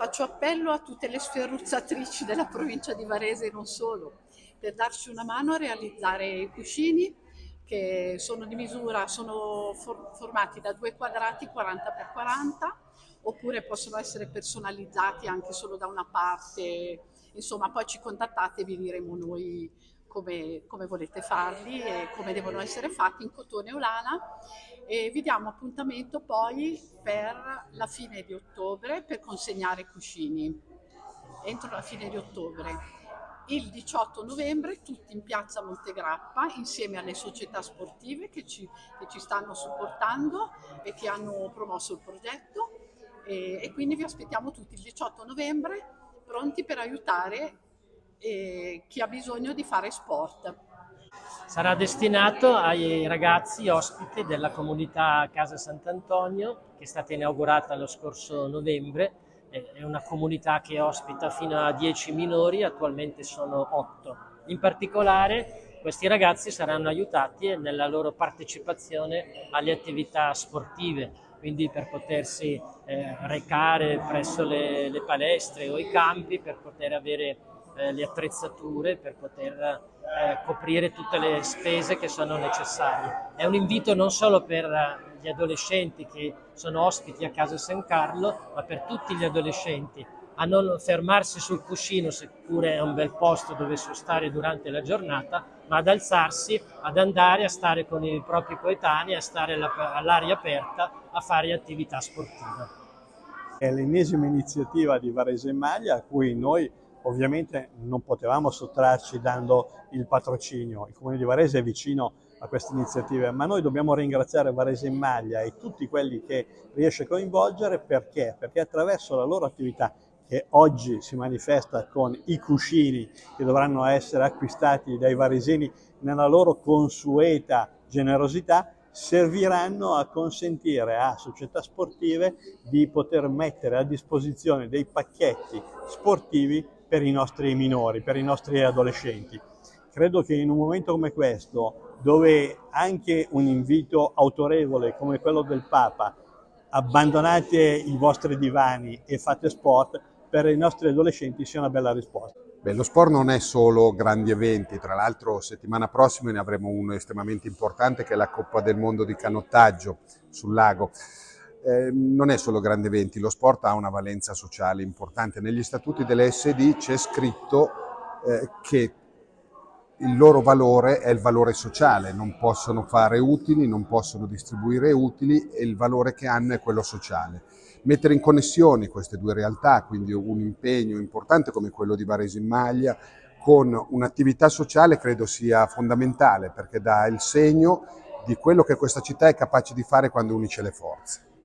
faccio appello a tutte le sferruzzatrici della provincia di Varese e non solo, per darci una mano a realizzare i cuscini che sono di misura, sono formati da 2 quadrati 40x40, oppure possono essere personalizzati anche solo da una parte. Insomma, poi ci contattate e vi diremo noi come volete farli e come devono essere fatti in cotone o lana, e vi diamo appuntamento poi per la fine di ottobre per consegnare i cuscini, entro la fine di ottobre. Il 18 novembre tutti in piazza Montegrappa insieme alle società sportive che ci stanno supportando e che hanno promosso il progetto, e quindi vi aspettiamo tutti il 18 novembre pronti per aiutare chi ha bisogno di fare sport. Sarà destinato ai ragazzi ospiti della comunità Casa Sant'Antonio, che è stata inaugurata lo scorso novembre. È una comunità che ospita fino a 10 minori, attualmente sono 8. In particolare questi ragazzi saranno aiutati nella loro partecipazione alle attività sportive, quindi per potersi recare presso le palestre o i campi, per poter avere le attrezzature, per poter coprire tutte le spese che sono necessarie. È un invito non solo per gli adolescenti che sono ospiti a Casa San Carlo, ma per tutti gli adolescenti, a non fermarsi sul cuscino, seppure è un bel posto dove stare durante la giornata, ma ad alzarsi, ad andare a stare con i propri coetanei, a stare all'aria aperta, a fare attività sportive. È l'ennesima iniziativa di Varese in Maglia a cui noi ovviamente non potevamo sottrarci dando il patrocinio. Il Comune di Varese è vicino a queste iniziative, ma noi dobbiamo ringraziare Varese in Maglia e tutti quelli che riesce a coinvolgere. Perché? Perché attraverso la loro attività, che oggi si manifesta con i cuscini che dovranno essere acquistati dai varesini nella loro consueta generosità, serviranno a consentire a società sportive di poter mettere a disposizione dei pacchetti sportivi per i nostri minori, per i nostri adolescenti. Credo che in un momento come questo, dove anche un invito autorevole come quello del Papa, abbandonate i vostri divani e fate sport, per i nostri adolescenti sia una bella risposta. Beh, lo sport non è solo grandi eventi, tra l'altro settimana prossima ne avremo uno estremamente importante che è la Coppa del Mondo di canottaggio sul lago. Non è solo grandi eventi, lo sport ha una valenza sociale importante. Negli statuti dell'ESD c'è scritto che il loro valore è il valore sociale, non possono fare utili, non possono distribuire utili e il valore che hanno è quello sociale. Mettere in connessione queste due realtà, quindi un impegno importante come quello di Varese in Maglia, con un'attività sociale credo sia fondamentale perché dà il segno di quello che questa città è capace di fare quando unisce le forze.